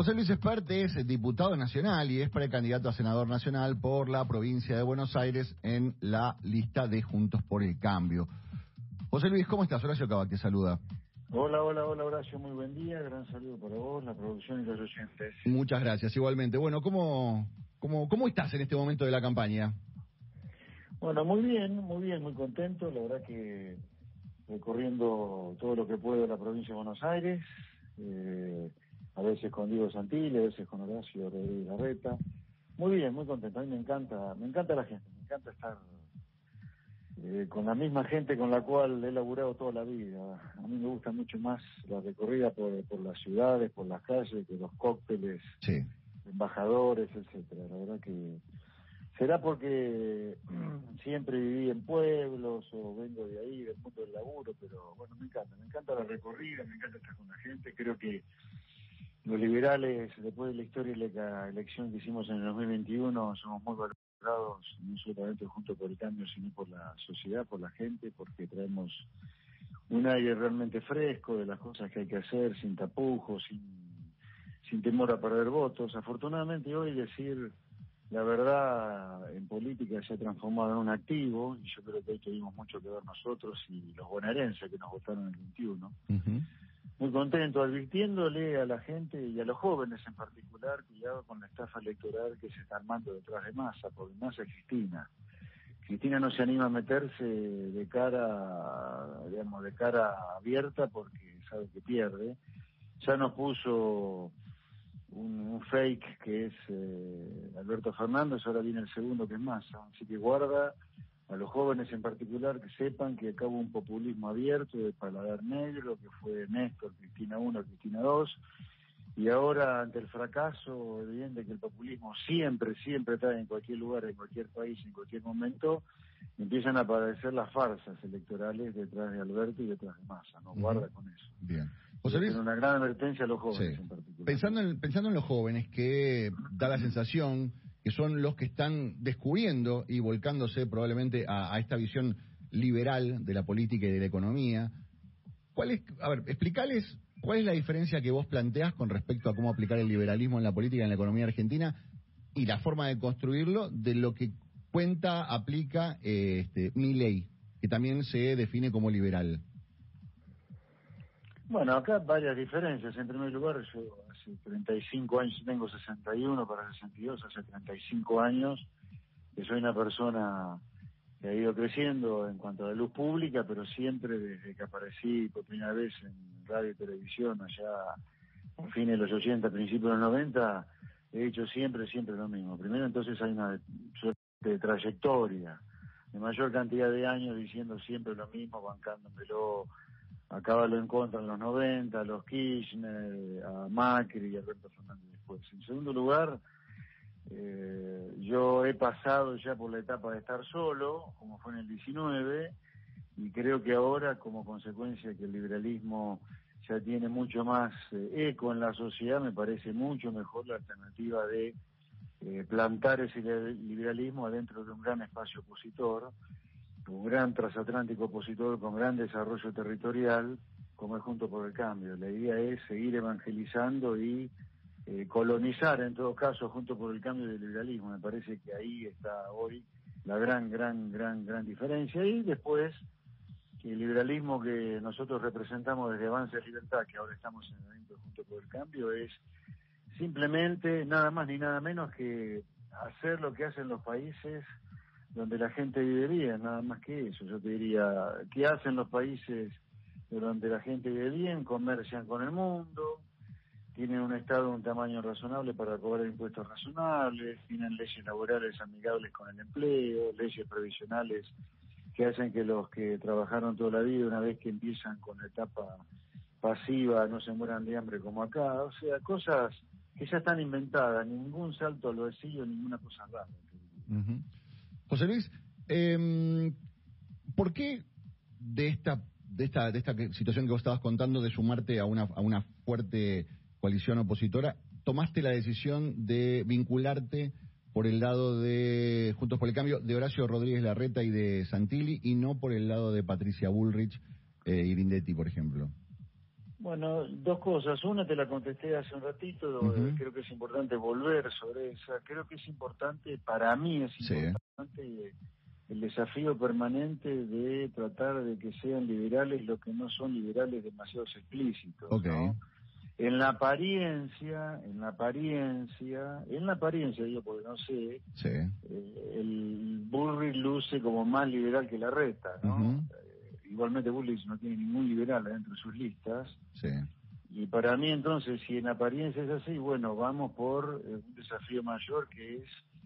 José Luis Espert es diputado nacional y es precandidato a senador nacional por la provincia de Buenos Aires en la lista de Juntos por el Cambio. José Luis, ¿cómo estás? Horacio Cabac te saluda. Hola Horacio, muy buen día, gran saludo para vos, la producción y los oyentes. Muchas gracias, igualmente. Bueno, ¿cómo estás en este momento de la campaña? Bueno, muy bien, muy contento, la verdad que recorriendo todo lo que puedo de la provincia de Buenos Aires, a veces con Diego Santilli, a veces con Horacio Rodríguez Larreta. Muy bien, muy contento, a mí me encanta la gente, me encanta estar con la misma gente con la cual he laburado toda la vida. A mí me gusta mucho más la recorrida por las ciudades, por las calles, que los cócteles, sí, embajadores, etcétera. La verdad que será porque siempre viví en pueblos o vengo de ahí, del mundo del laburo, pero bueno, me encanta la recorrida, me encanta estar con la gente. Creo que los liberales, después de la historia y la elección que hicimos en el 2021, somos muy valorados, no solamente junto por el cambio, sino por la sociedad, por la gente, porque traemos un aire realmente fresco de las cosas que hay que hacer, sin tapujos, sin temor a perder votos. Afortunadamente hoy decir la verdad en política se ha transformado en un activo, y yo creo que ahí tuvimos mucho que ver nosotros y los bonaerenses que nos votaron en el 21. Uh-huh. Muy contento, advirtiéndole a la gente y a los jóvenes en particular, cuidado con la estafa electoral que se está armando detrás de Massa, porque Massa es Cristina. Cristina no se anima a meterse de cara abierta porque sabe que pierde. Ya nos puso un fake que es Alberto Fernández, ahora viene el segundo que es Massa, así que guarda a los jóvenes en particular que sepan que acá hubo un populismo abierto de paladar negro, que fue Néstor, Cristina 1, Cristina 2, y ahora ante el fracaso evidente que el populismo siempre está en cualquier lugar, en cualquier país, en cualquier momento, empiezan a aparecer las farsas electorales detrás de Alberto y detrás de Massa, ¿no? Guarda con eso. Bien. José Luis, una gran advertencia a los jóvenes, sí, en particular. Pensando en los jóvenes, que da la sensación que son los que están descubriendo y volcándose probablemente a esta visión liberal de la política y de la economía, explícales cuál es la diferencia que vos planteás con respecto a cómo aplicar el liberalismo en la política y en la economía argentina y la forma de construirlo de lo que aplica Milei, que también se define como liberal. Bueno, acá varias diferencias. En primer lugar, yo hace 35 años, tengo 61 para 62, hace 35 años que soy una persona que ha ido creciendo en cuanto a la luz pública, pero siempre desde que aparecí por primera vez en radio y televisión, allá a fines de los 80, principios de los 90, he hecho siempre lo mismo. Primero, entonces hay una suerte de trayectoria, de mayor cantidad de años diciendo siempre lo mismo, bancándomelo, acábalo en contra en los 90, a los Kirchner, a Macri y a Alberto Fernández después. En segundo lugar, yo he pasado ya por la etapa de estar solo, como fue en el 19, y creo que ahora, como consecuencia que el liberalismo ya tiene mucho más eco en la sociedad, me parece mucho mejor la alternativa de plantar ese liberalismo adentro de un gran espacio opositor, un gran transatlántico opositor con gran desarrollo territorial, como es Juntos por el Cambio. La idea es seguir evangelizando y colonizar, en todo caso, Juntos por el Cambio del liberalismo. Me parece que ahí está hoy la gran diferencia. Y después, que el liberalismo que nosotros representamos desde Avance de Libertad, que ahora estamos en el evento Juntos por el Cambio, es simplemente nada más ni nada menos que hacer lo que hacen los países donde la gente vive bien, nada más que eso. Yo te diría, ¿qué hacen los países donde la gente vive bien? Comercian con el mundo, tienen un Estado de un tamaño razonable para cobrar impuestos razonables, tienen leyes laborales amigables con el empleo, leyes previsionales que hacen que los que trabajaron toda la vida, una vez que empiezan con la etapa pasiva, no se mueran de hambre como acá. O sea, cosas que ya están inventadas, ningún salto al vacío, ninguna cosa rara. Uh-huh. José Luis, ¿por qué de esta situación que vos estabas contando de sumarte a una fuerte coalición opositora, tomaste la decisión de vincularte por el lado de Juntos por el Cambio, de Horacio Rodríguez Larreta y de Santilli, y no por el lado de Patricia Bullrich y Grindetti, por ejemplo? Bueno, dos cosas. Una te la contesté hace un ratito, creo que es importante volver sobre esa. Creo que es importante, para mí es importante el desafío permanente de tratar de que sean liberales los que no son liberales demasiado explícitos, ¿no? En la apariencia, digo porque no sé, el Bullrich luce como más liberal que Larreta, ¿no? Igualmente Bullrich no tiene ningún liberal dentro de sus listas. Y para mí entonces, si en apariencia es así, bueno, vamos por un desafío mayor que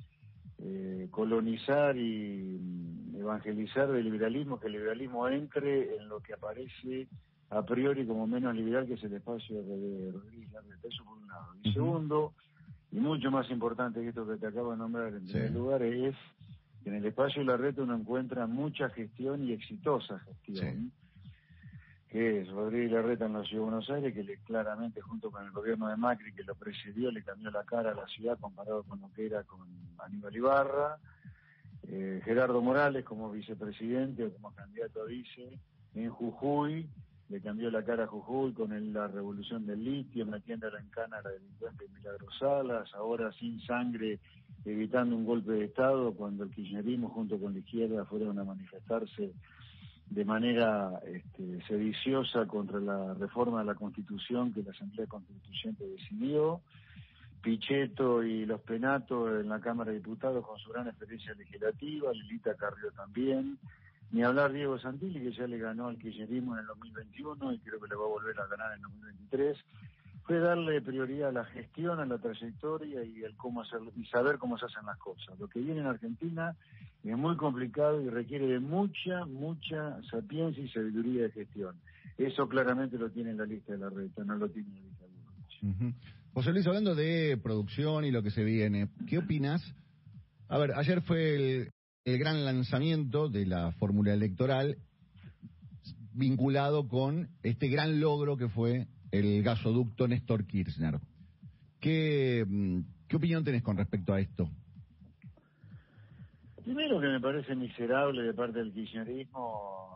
es colonizar y evangelizar del liberalismo, que el liberalismo entre en lo que aparece a priori como menos liberal, que es el espacio de Rodríguez Larreta. Eso por un lado. Y segundo, y mucho más importante que esto que te acabo de nombrar en primer lugar, es que en el espacio de Larreta uno encuentra mucha gestión y exitosa gestión, que es Rodríguez Larreta en la Ciudad de Buenos Aires, que claramente junto con el gobierno de Macri, que lo presidió, le cambió la cara a la ciudad comparado con lo que era con Aníbal Ibarra. Gerardo Morales como vicepresidente o como candidato a vice en Jujuy, le cambió la cara a Jujuy con la revolución del litio, metiéndola en cana a la delincuente Milagros Salas, ahora sin sangre, evitando un golpe de Estado cuando el kirchnerismo junto con la izquierda fueron a manifestarse de manera sediciosa contra la reforma de la Constitución que la Asamblea Constituyente decidió. Pichetto y los Penato en la Cámara de Diputados con su gran experiencia legislativa, Lilita Carrió también, ni hablar Diego Santilli, que ya le ganó al kirchnerismo en el 2021 y creo que le va a volver a ganar en el 2023, fue darle prioridad a la gestión, a la trayectoria y al cómo hacerlo, y saber cómo se hacen las cosas. Lo que viene en Argentina es muy complicado y requiere de mucha sapiencia y sabiduría de gestión. Eso claramente lo tiene en la lista de Larreta, no lo tiene en la lista de Bullrich. José Luis, hablando de producción y lo que se viene, ¿qué opinas? A ver, ayer fue el gran lanzamiento de la fórmula electoral vinculado con este gran logro que fue el gasoducto Néstor Kirchner. ¿Qué opinión tenés con respecto a esto? Primero que me parece miserable de parte del kirchnerismo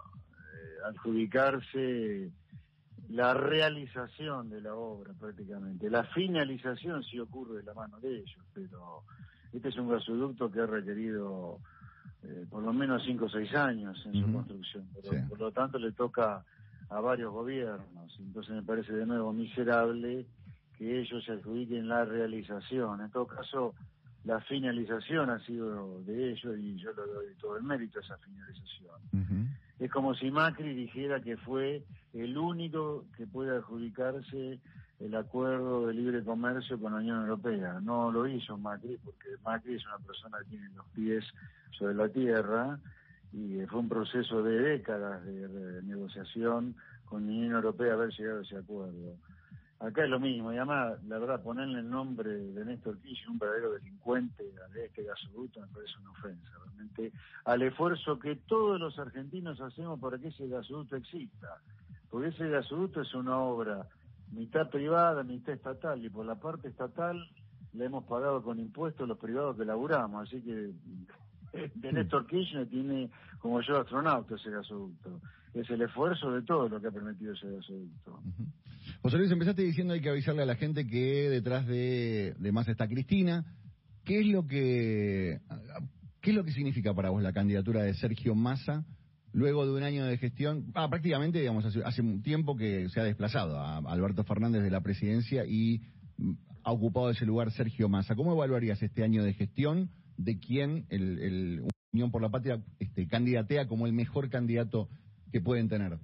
adjudicarse la realización de la obra prácticamente. La finalización sí ocurre de la mano de ellos, pero este es un gasoducto que ha requerido por lo menos 5 o 6 años en su construcción, pero por lo tanto le toca a varios gobiernos. Entonces me parece de nuevo miserable que ellos se adjudiquen la realización. En todo caso, la finalización ha sido de ellos y yo le doy todo el mérito a esa finalización. Es como si Macri dijera que fue el único que puede adjudicarse el acuerdo de libre comercio con la Unión Europea. No lo hizo Macri, porque Macri es una persona que tiene los pies sobre la tierra y fue un proceso de décadas de negociación con la Unión Europea haber llegado a ese acuerdo. Acá es lo mismo, y además, la verdad, ponerle el nombre de Néstor Kirchner, un verdadero delincuente de este gasoducto, me parece una ofensa, realmente, al esfuerzo que todos los argentinos hacemos para que ese gasoducto exista. Porque ese gasoducto es una obra mitad privada, mitad estatal, y por la parte estatal le hemos pagado con impuestos los privados que laburamos, así que de Néstor Kirchner tiene como yo astronauta ese gasoducto. Es el esfuerzo de todo lo que ha permitido ese gasoducto. José Luis, empezaste diciendo hay que avisarle a la gente que detrás de Massa está Cristina. ¿Qué es lo que significa para vos la candidatura de Sergio Massa luego de un año de gestión? Prácticamente, digamos, hace un tiempo que se ha desplazado a Alberto Fernández de la presidencia y ha ocupado ese lugar Sergio Massa. ¿Cómo evaluarías este año de gestión de quien Unión por la Patria candidatea como el mejor candidato que pueden tener?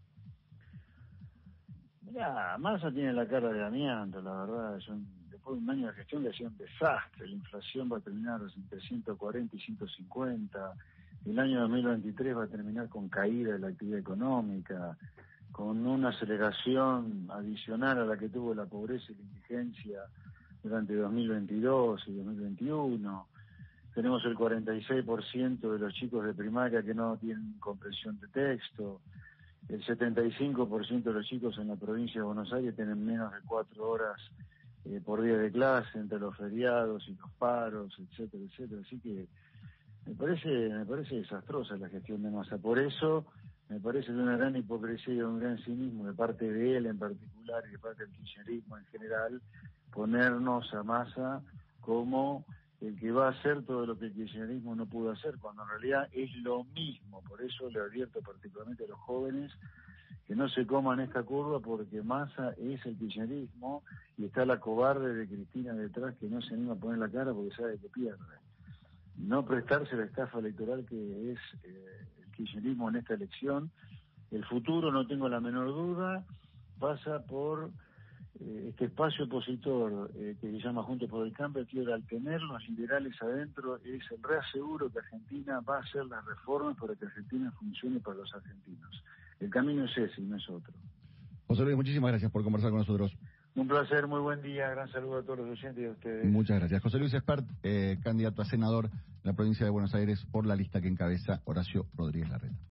Mirá, Massa tiene la cara de amianto, la verdad. Después de un año de gestión le hacía un desastre. La inflación va a terminar entre 140 y 150. El año 2023 va a terminar con caída de la actividad económica, con una aceleración adicional a la que tuvo la pobreza y la indigencia durante 2022 y 2021. Tenemos el 46% de los chicos de primaria que no tienen comprensión de texto. El 75% de los chicos en la provincia de Buenos Aires tienen menos de 4 horas por día de clase entre los feriados y los paros, etcétera, etcétera. Así que me parece desastrosa la gestión de Massa. Por eso me parece de una gran hipocresía y de un gran cinismo de parte de él en particular y de parte del kirchnerismo en general, ponernos a Massa como el que va a hacer todo lo que el kirchnerismo no pudo hacer, cuando en realidad es lo mismo. Por eso le advierto particularmente a los jóvenes que no se coman esta curva, porque Massa es el kirchnerismo y está la cobarde de Cristina detrás que no se anima a poner la cara porque sabe que pierde. No prestarse la estafa electoral que es el kirchnerismo en esta elección. El futuro, no tengo la menor duda, pasa por este espacio opositor que se llama Juntos por el Cambio, que ahora al tener los liberales adentro es el reaseguro que Argentina va a hacer las reformas para que Argentina funcione para los argentinos. El camino es ese y no es otro. José Luis, muchísimas gracias por conversar con nosotros. Un placer, muy buen día, gran saludo a todos los oyentes y a ustedes. Muchas gracias. José Luis Espert, candidato a senador en la provincia de Buenos Aires por la lista que encabeza Horacio Rodríguez Larreta.